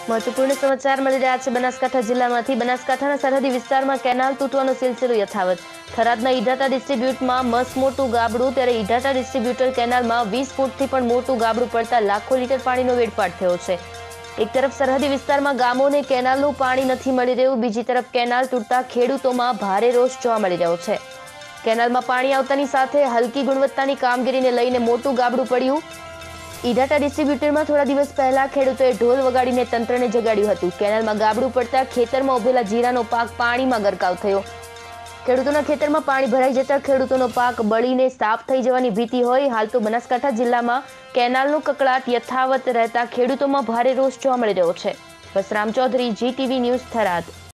महत्वपूर्ण समाचार मिली रह्या छे। बनासकांठा जिल्लामांथी बनासकांठाना सरहदी विસ્તારમાં કેનાલ તૂટવાનો સિલસિલો યથાવત। થરાદના ઈઢાટા ડિસ્ટ્રીબ્યુટમાં મસમોટું ગાબડું, ત્યારે ઈઢાટા ડિસ્ટ્રીબ્યુટર કેનાલમાં 20 ફૂટથી પણ મોટું ગાબડું પડતા લાખો લીટર પાણીનો વેડફાટ થયો છે। એક તરફ સરહદી વિસ્તારમાં ગામોને કેનાલનું પાણી નથી મળી રહ્યું, બીજી તરફ કેનાલ તૂટતા ખેડૂતોમાં ભારે રોષ જોવા મળી રહ્યો છે। કેનાલમાં પાણી આવતાની સાથે હલકી ગુણવત્તાની કામગીરીને લઈને મોટું ગાબડું પડ્યું। ઈઢાટા ડિસ્ટ્રીબ્યુટરમાં થોડા દિવસ પહેલા ખેડૂતોએ ઢોલ વગાડીને તંત્રને જગાડ્યું હતું। કેનાલમાં ગાબડું પડતા ખેતરમાં ઉભેલા જીરાનો પાક પાણીમાં ગરકાવ થયો। ખેડૂતોના ખેતરમાં પાણી ભરાઈ જતા ખેડૂતોનો પાક બળીને સાફ થઈ જવાની ભીતિ હોય। હાલ તો બનાસકાંઠા જિલ્લામાં કેનાલનો કકળાટ યથાવત રહેતા ખેડૂતોમાં ભારે રોષ જોવા મળી રહ્યો છે। Basram Chaudhary, GTV news, Tharad.